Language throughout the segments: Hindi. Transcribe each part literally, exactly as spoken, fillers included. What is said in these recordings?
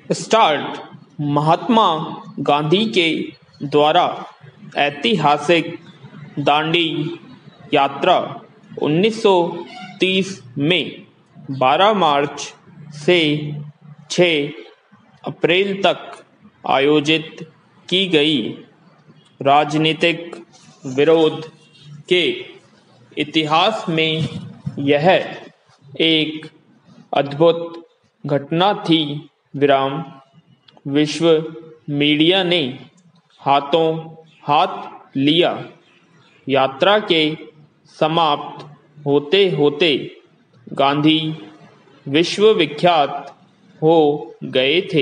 स्टार्ट महात्मा गांधी के द्वारा ऐतिहासिक दांडी यात्रा उन्नीस सौ तीस में बारह मार्च से छह अप्रैल तक आयोजित की गई। राजनीतिक विरोध के इतिहास में यह एक अद्भुत घटना थी। विराम विश्व मीडिया ने हाथों हाथ लिया। यात्रा के समाप्त होते होते गांधी विश्वविख्यात हो गए थे।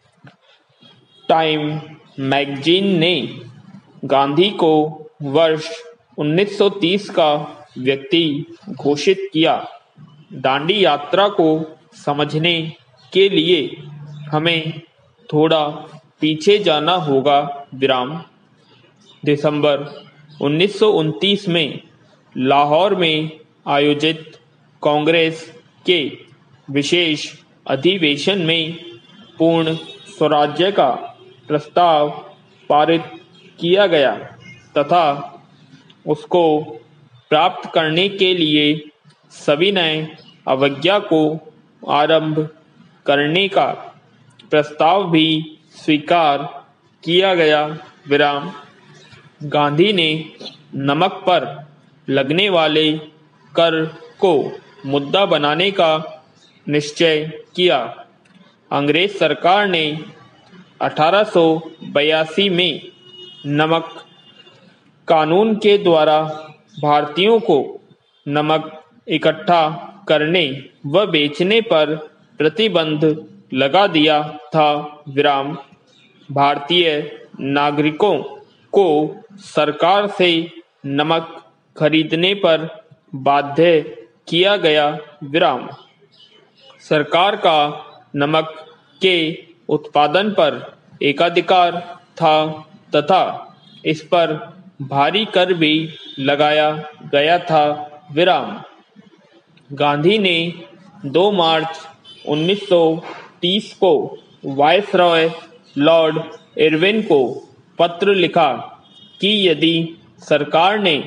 टाइम मैगजीन ने गांधी को वर्ष उन्नीस सौ तीस का व्यक्ति घोषित किया। दांडी यात्रा को समझने के लिए हमें थोड़ा पीछे जाना होगा। विराम दिसंबर उन्नीस सौ उनतीस में लाहौर में आयोजित कांग्रेस के विशेष अधिवेशन में पूर्ण स्वराज्य का प्रस्ताव पारित किया गया तथा उसको प्राप्त करने के लिए सविनय अवज्ञा को आरंभ करने का प्रस्ताव भी स्वीकार किया गया। विराम गांधी ने नमक पर लगने वाले कर को मुद्दा बनाने का निश्चय किया। अंग्रेज सरकार ने अठारह सौ बयासी में नमक कानून के द्वारा भारतीयों को नमक इकट्ठा करने व बेचने पर प्रतिबंध लगा दिया था। विराम भारतीय नागरिकों को सरकार से नमक खरीदने पर बाध्य किया गया। विराम सरकार का नमक के उत्पादन पर एकाधिकार था तथा इस पर भारी कर भी लगाया गया था। विराम गांधी ने दो मार्च उन्नीस सौ तीस को वायसरॉय लॉर्ड इरविन को पत्र लिखा कि यदि सरकार ने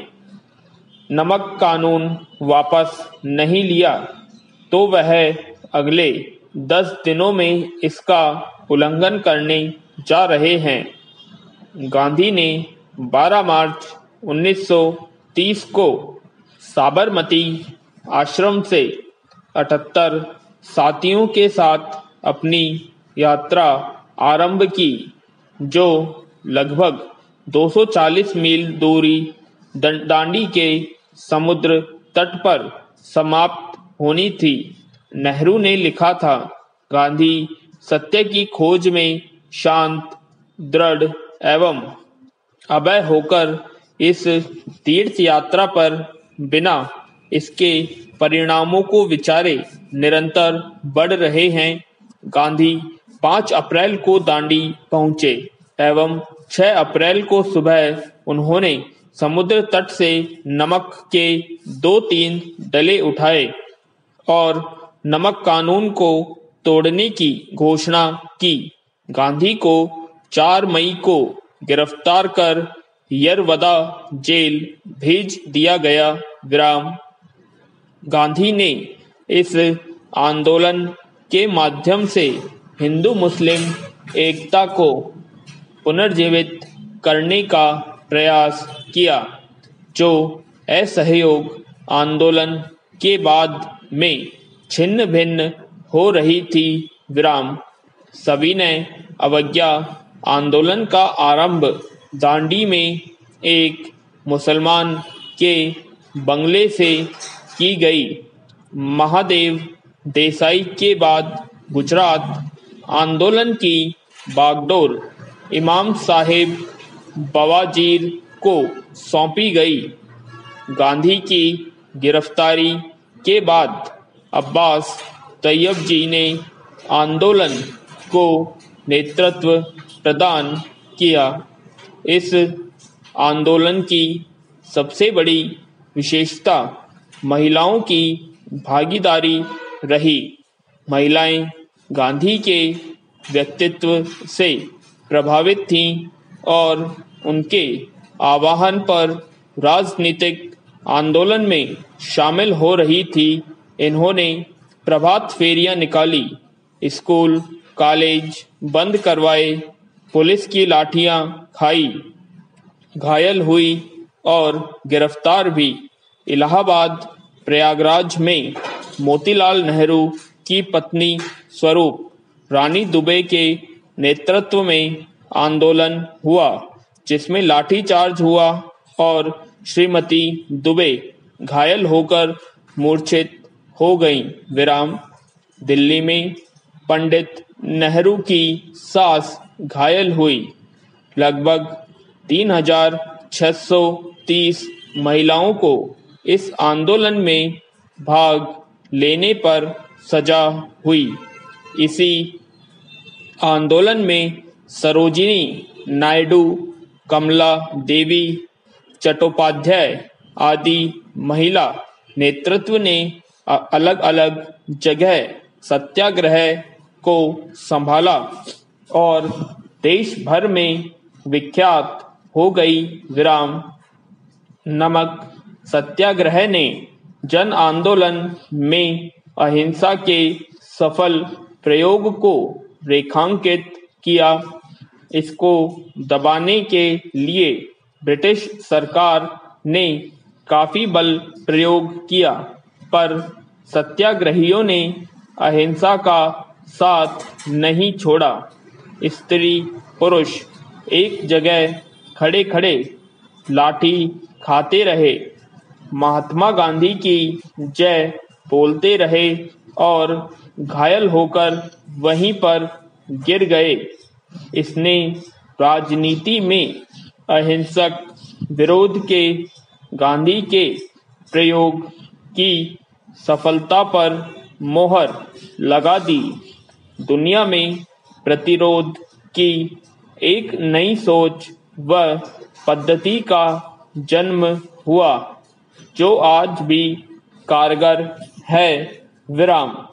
नमक कानून वापस नहीं लिया तो वह अगले दस दिनों में इसका उल्लंघन करने जा रहे हैं। गांधी ने बारह मार्च उन्नीस सौ तीस को साबरमती आश्रम से अठहत्तर साथियों के साथ अपनी यात्रा आरंभ की, जो लगभग दो सौ चालीस मील दूरी दांडी के समुद्र तट पर समाप्त होनी थी। नेहरू ने लिखा था, गांधी सत्य की खोज में शांत, दृढ़ एवं अभय होकर इस तीर्थ यात्रा पर बिना इसके परिणामों को विचारे निरंतर बढ़ रहे हैं। गांधी पाँच अप्रैल को दांडी पहुंचे एवं छह अप्रैल को सुबह उन्होंने समुद्र तट से नमक के दो तीन डले उठाए और नमक कानून को तोड़ने की घोषणा की। गांधी को चार मई को गिरफ्तार कर यरवदा जेल भेज दिया गया। विराम गांधी ने इस आंदोलन के माध्यम से हिंदू मुस्लिम एकता को पुनर्जीवित करने का प्रयास किया, जो असहयोग आंदोलन के बाद में छिन्न भिन्न हो रही थी। विराम सविनय अवज्ञा आंदोलन का आरंभ दांडी में एक मुसलमान के बंगले से की गई। महादेव देसाई के बाद गुजरात आंदोलन की बागडोर इमाम साहेब बवाजीर को सौंपी गई। गांधी की गिरफ्तारी के बाद अब्बास तैयब जी ने आंदोलन को नेतृत्व प्रदान किया। इस आंदोलन की सबसे बड़ी विशेषता महिलाओं की भागीदारी रही। महिलाएं गांधी के व्यक्तित्व से प्रभावित थीं और उनके आह्वान पर राजनीतिक आंदोलन में शामिल हो रही थी। इन्होंने प्रभात फेरियां निकाली, स्कूल कॉलेज बंद करवाए, पुलिस की लाठियां खाई, घायल हुई और गिरफ्तार भी। इलाहाबाद प्रयागराज में मोतीलाल नेहरू की पत्नी स्वरूप रानी दुबे के नेतृत्व में आंदोलन हुआ, जिसमें लाठीचार्ज हुआ और श्रीमती दुबे घायल होकर मूर्छित हो गईं। विराम। दिल्ली में पंडित नेहरू की सास घायल हुई। लगभग तीन हजार छह सौ तीस महिलाओं को इस आंदोलन में भाग लेने पर सजा हुई। इसी आंदोलन में सरोजिनी नायडू, कमला देवी चट्टोपाध्याय आदि महिला नेतृत्व ने अलग अलग जगह सत्याग्रह को संभाला और देश भर में विख्यात हो गई। विराम। नमक सत्याग्रह ने जन आंदोलन में अहिंसा के सफल प्रयोग को रेखांकित किया। इसको दबाने के लिए ब्रिटिश सरकार ने काफी बल प्रयोग किया, पर सत्याग्रहियों ने अहिंसा का साथ नहीं छोड़ा। स्त्री पुरुष एक जगह खड़े खड़े लाठी खाते रहे, महात्मा गांधी की जय बोलते रहे और घायल होकर वहीं पर गिर गए। इसने राजनीति में अहिंसक विरोध के गांधी के प्रयोग की सफलता पर मोहर लगा दी। दुनिया में प्रतिरोध की एक नई सोच व पद्धति का जन्म हुआ, जो आज भी कारगर है। विराम।